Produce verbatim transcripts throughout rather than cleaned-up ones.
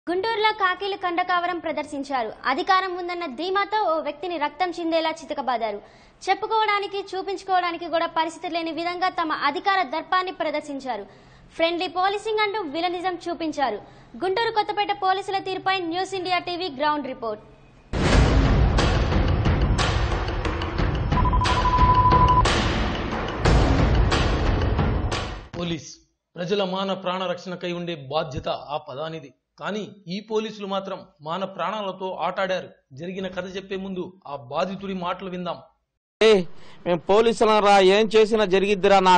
గుంటూరులో కాకీలు కండకావరం ప్రదర్శించారు. అధికారం ఉందన్న ధీమాతో ఓ వ్యక్తిని రక్తం చిందేలా చితకబాదారు. చెప్పుకోవడానికి చూపించుకోవడానికి కూడా పరిస్థితి లేని విధంగా తమ అధికార దర్పాన్ని ప్రదర్శించారు. ఫ్రెండ్లీ పోలీసింగ్ అంటూ విలనిజం చూపించారు. గుంటూరు కొత్తపేట పోలీసుల తీరుపై news India TV ground report. Police ప్రజల మాన ప్రాణ రక్షణకై ఉండే బాధ్యత ఆ పదానిది. కానీ ఈ పోలీసులు మాత్రం మాన ప్రాణాలతో ఆటాడారు. జరిగిన కథ చెప్పే ముందు ఆ బాధితుడి మాటలు విందాం. మేము పోలీసులం రా, ఏం చేసినా జరిగిద్దిరా. నా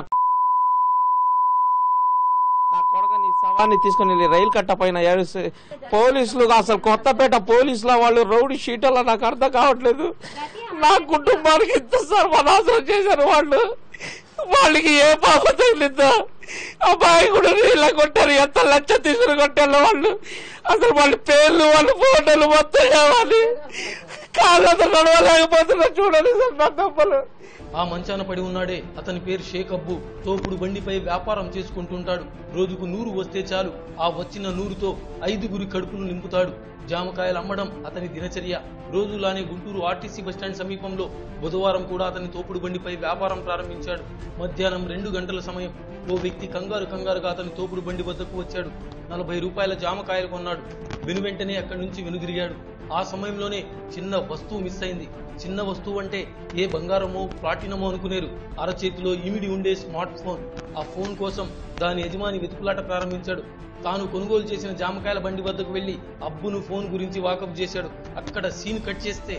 నా కొడక నీ శవాన్ని తీసుకుని రైలు కట్ట పైన ఏడుస్తే పోలీసులు అసలు కొత్తపేట పోలీసుల వాళ్ళు రౌడీ షీటర్లా నాకు అర్థం కావట్లేదు. నా కుటుంబానికి ఇంత సర్వనాశనం చేశారు వాళ్ళు. వాళ్ళకి ఏ పాప తగిలిద్దా? అబ్బాయి కూడా ఇలా కొట్టారు. ఎంత లచ్చ తీసుకుని కొట్టారు వాళ్ళు. అసలు వాళ్ళ పేర్లు వాళ్ళ ఫోటోలు మొత్తం కావాలి. కాళ్ళతో నడవలేకపోతున్నా చూడాలి సార్ నా తప్పలు. ఆ మంచాన పడి ఉన్నాడే అతని పేరు షేక్ అబ్బు. తోపుడు బండిపై వ్యాపారం చేసుకుంటుంటాడు. రోజుకు నూరు వస్తే చాలు. ఆ వచ్చిన నూరుతో ఐదుగురి కడుపును నింపుతాడు. జామకాయలు అమ్మడం అతని దినచర్య. రోజులానే గుంటూరు ఆర్టీసీ బస్టాండ్ సమీపంలో బుధవారం కూడా అతని తోపుడు బండిపై వ్యాపారం ప్రారంభించాడు. మధ్యాహ్నం రెండు గంటల సమయం ఓ వ్యక్తి కంగారు కంగారుగా అతని తోపుడు బండి వద్దకు వచ్చాడు. నలభై రూపాయల జామకాయలు కొన్నాడు. వెనువెంటనే అక్కడి నుంచి వెనుదిరిగాడు. ఆ సమయంలోనే చిన్న వస్తువు మిస్ అయింది. చిన్న వస్తువు అంటే ఏ బంగారమో ప్లాటినమో అనుకునేరు. అరచేతిలో ఇమిడి ఉండే స్మార్ట్ ఫోన్. ఆ ఫోన్ కోసం దాని యజమాని వెతుకులాట ప్రారంభించాడు. తాను కొనుగోలు చేసిన జామకాయల బండి వద్దకు వెళ్లి అబ్బును ఫోన్ గురించి వాకప్ చేశాడు. అక్కడ సీన్ కట్ చేస్తే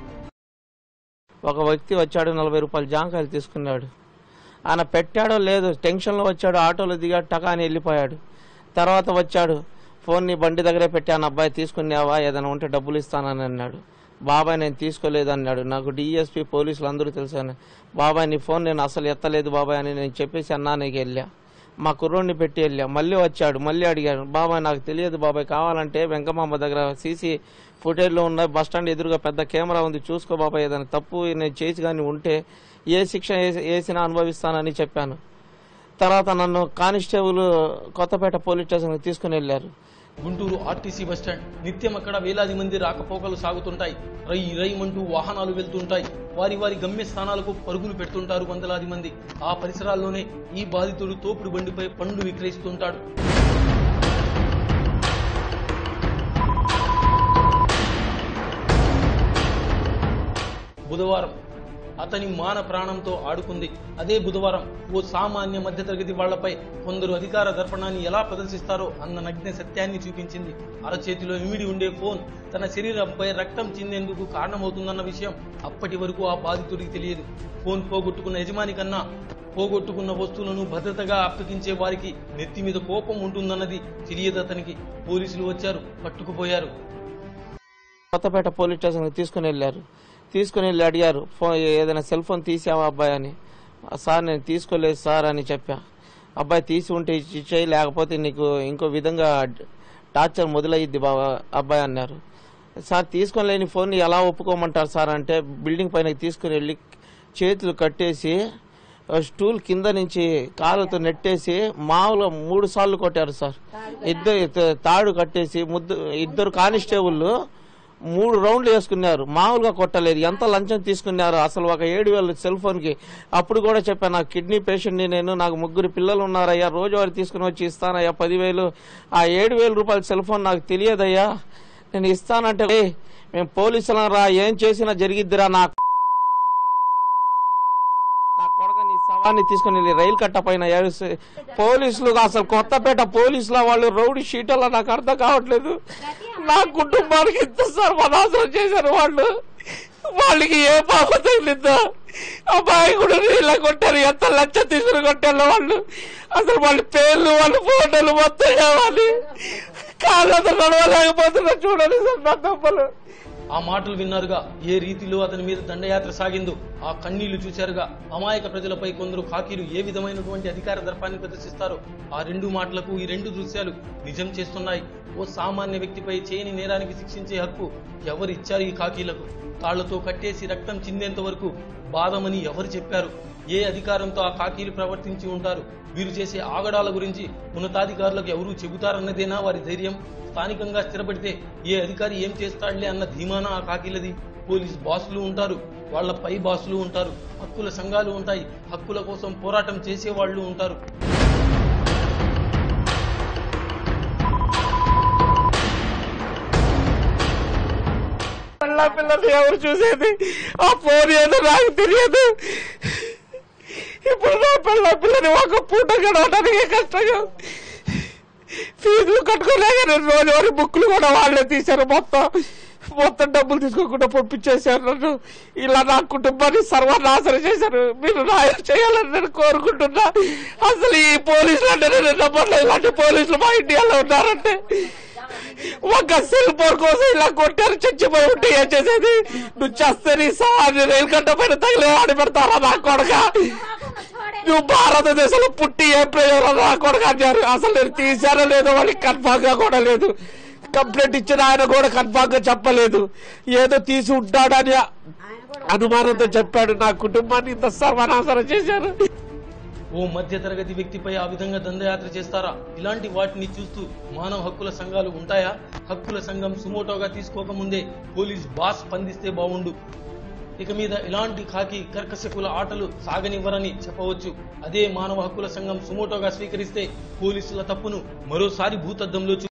ఒక వ్యక్తి వచ్చాడు, నలభై రూపాయలు జామకాయలు తీసుకున్నాడు. ఆయన పెట్టాడో లేదో టెన్షన్లో వచ్చాడు. ఆటోలో దిగాడు, టకాని వెళ్ళిపోయాడు. తర్వాత వచ్చాడు, ఫోన్ నీ బండి దగ్గరే పెట్టాను అబ్బాయి, తీసుకున్నావా, ఏదైనా ఉంటే డబ్బులు ఇస్తానని అన్నాడు. బాబాయ్ నేను తీసుకోలేదు అన్నాడు. నాకు డిఎస్పీ పోలీసులు అందరూ తెలుసాను. బాబాయ్ నీ ఫోన్ నేను అసలు ఎత్తలేదు బాబాయ్ అని నేను చెప్పేసి అన్నానికి వెళ్ళా. మా కుర్రోడిని పెట్టి వెళ్ళా. మళ్ళీ వచ్చాడు, మళ్ళీ అడిగాడు, బాబాయ్ నాకు తెలియదు బాబాయ్, కావాలంటే వెంకమాంబ దగ్గర సీసీ ఫుటేజ్లో ఉన్న బస్టాండ్ ఎదురుగా పెద్ద కెమెరా ఉంది, చూసుకో బాబాయ్, ఏదైనా తప్పు నేను చేసి కానీ ఉంటే ఏ శిక్ష వేసినా అనుభవిస్తానని చెప్పాను. తర్వాత నన్ను కానిస్టేబుల్ కొత్తపేట పోలీస్ స్టేషన్కి తీసుకుని వెళ్ళారు. గుంటూరు ఆర్టీసీ బస్టాండ్ నిత్యం అక్కడ వేలాది మంది రాకపోకలు సాగుతుంటాయి. రై రైమంటూ వాహనాలు వెళ్తుంటాయి. వారి వారి గమ్య స్థానాలకు పరుగులు పెడుతుంటారు వందలాది మంది. ఆ పరిసరాల్లోనే ఈ బాధితుడు తోపుడు బండిపై పండ్లు విక్రయిస్తుంటాడు. బుధవారం అతని మాన ప్రాణంతో ఆడుకుంది. అదే బుధవారం ఓ సామాన్య మధ్యతరగతి వాళ్లపై కొందరు అధికార దర్పణాన్ని ఎలా ప్రదర్శిస్తారో అన్న నగ్న సత్యాన్ని చూపించింది. అరచేతిలో ఇమిడి ఉండే ఫోన్ తన శరీరంపై రక్తం చిందేందుకు కారణమవుతుందన్న విషయం అప్పటి వరకు ఆ బాధితుడికి తెలియదు. ఫోన్ పోగొట్టుకున్న యజమాని కన్నా పోగొట్టుకున్న వస్తువులను భద్రతగా అప్పగించే వారికి నెత్తి మీద కోపం ఉంటుందన్నది తెలియదు అతనికి. పోలీసులు వచ్చారు, పట్టుకుపోయారు. కొత్తపేట పోలీస్ స్టేషన్కి తీసుకుని వెళ్ళారు. తీసుకుని వెళ్ళి అడిగారు, ఫోన్ ఏదైనా సెల్ ఫోన్ తీసావా అబ్బాయి అని. సార్ నేను తీసుకోలేదు సార్ అని చెప్పా. అబ్బాయి తీసి ఉంటే ఇచ్చేయి, లేకపోతే నీకు ఇంకో విధంగా టార్చర్ మొదలయ్యిద్ది బాబా అబ్బాయి అన్నారు. సార్ తీసుకొని లేని ఫోన్ ఎలా ఒప్పుకోమంటారు సార్ అంటే, బిల్డింగ్ పైన తీసుకుని వెళ్ళి చేతులు కట్టేసి స్టూల్ కింద నుంచి కాళ్ళతో నెట్టేసి మామూలుగా మూడు సార్లు కొట్టారు సార్. ఇద్దరు తాడు కట్టేసి ముద్దు ఇద్దరు కానిస్టేబుల్ మూడు రౌండ్లు వేసుకున్నారు. మామూలుగా కొట్టలేదు. ఎంత లంచం తీసుకున్నారు అసలు ఒక ఏడు వేలు సెల్ ఫోన్ కి. అప్పుడు కూడా చెప్పాను, నాకు కిడ్నీ పేషెంట్ని నేను, నాకు ముగ్గురు పిల్లలు ఉన్నారయ్యా, రోజువారీ తీసుకుని వచ్చి ఇస్తానయ్యా పదివేలు. ఆ ఏడు వేల రూపాయల సెల్ ఫోన్ నాకు తెలియదయ్యా, నేను ఇస్తానంటే మేము పోలీసులం రా, ఏం చేసినా జరిగిద్దిరా. నా నా కొడక నీ శవాన్ని తీసుకుని రైలు కట్ట పైన ఏడుస్తే పోలీసులు అసలు కొత్తపేట పోలీసుల వాళ్ళు రౌడీ షీటర్లా నాకు అర్థం కావట్లేదు. నా కుటుంబానికి ఇంత సర్వనాశనం చేశారు వాళ్ళు. వాళ్ళకి ఏ పాప తగిలిద్దా? అబ్బాయి కూడా ఇలా కొట్టారు. ఎంత లచ్చ తీసుకుని కొట్టారు వాళ్ళు. అసలు వాళ్ళ పేర్లు వాళ్ళ ఫోటోలు మొత్తం కావాలి. కాళ్ళతో నడవలేకపోతున్నా చూడాలి సార్ నా తప్పలు. ఆ మాటలు విన్నారుగా, ఏ రీతిలో అతని మీద దండయాత్ర సాగిందో. ఆ కన్నీళ్లు చూశారుగా. అమాయక ప్రజలపై కొందరు ఖాకీలు ఏ విధమైనటువంటి అధికార దర్పాన్ని ప్రదర్శిస్తారో ఆ రెండు మాటలకు ఈ రెండు దృశ్యాలు నిజం చేస్తున్నాయి. ఓ సామాన్య వ్యక్తిపై చేయని నేరానికి శిక్షించే హక్కు ఎవరిచ్చారు ఈ ఖాకీలకు? కాళ్లతో కట్టేసి రక్తం చిందేంత వరకు బాధమని ఎవరు చెప్పారు? ఏ అధికారంతో ఆ కాకీలు ప్రవర్తించి ఉంటారు? వీరు చేసే ఆగడాల గురించి ఉన్నతాధికారులకు ఎవరూ చెబుతారన్నదేనా వారి ధైర్యం? స్థానికంగా స్థిరపడితే ఏ అధికారి ఏం చేస్తాడులే అన్న ధీమానా ఆ కాకీలది? పోలీస్ బాసులు ఉంటారు, వాళ్ల పై బాసులు ఉంటారు, హక్కుల సంఘాలు ఉంటాయి, హక్కుల కోసం పోరాటం చేసేవాళ్లు ఉంటారు. పిల్లలు ఎవరు చూసేది? ఆ ఫోన్ ఏదో నాకు తెలియదు. ఇప్పుడు నా పిల్ల పిల్లని ఒక పూట గడవడానికి కష్టంగా, ఫీజులు కట్టుకోలేక నేను రోజువారీ బుక్కులు కూడా వాళ్ళే తీశారు. మొత్తం మొత్తం డబ్బులు తీసుకోకుండా పంపించేశారు నన్ను. ఇలా నా కుటుంబాన్ని సర్వనాశనం చేశారు. మీరు న్యాయం చేయాలని నేను కోరుకుంటున్నా. అసలు ఈ పోలీసులు అంటే నేను నమ్మట్లేదు. ఇలాంటి పోలీసులు మా ఇండియాలో ఉన్నారంటే ఒక సెల్ ఫోన్ కోసం ఇలా కొట్టారు. చచ్చిపోయి ఉంటే ఏం చేసేది? నువ్వు చేస్తే నీ సవాన్ని రైలు గంట పైన తగిలే ఆడి పెడతారా నా కొడక? నువ్వు భారతదేశంలో పుట్టి ఏ ప్రయోజనం నా కొడక అన్నారు. అసలు నేను తీశారో లేదో వాళ్ళకి కన్ఫామ్ గా కూడా లేదు. కంప్లైంట్ ఇచ్చిన ఆయన కూడా కన్ఫామ్ గా చెప్పలేదు. ఏదో తీసి ఉంటాడని అనుమానంతో చెప్పాడు. నా కుటుంబాన్ని ఇంత సర్వనాశనం చేశారు. ఓ మధ్య తరగతి వ్యక్తిపై ఆ విధంగా దండయాత్ర చేస్తారా? ఇలాంటి వాటిని చూస్తూ మానవ హక్కుల సంఘాలు ఉంటాయా? హక్కుల సంఘం సుమోటోగా తీసుకోకముందే పోలీస్ బాస్ స్పందిస్తే బావుండు. ఇక మీద ఇలాంటి కాకి కర్కశకుల ఆటలు సాగనివ్వరని చెప్పవచ్చు. అదే మానవ హక్కుల సంఘం సుమోటోగా స్వీకరిస్తే పోలీసుల తప్పును మరోసారి భూతద్దంలో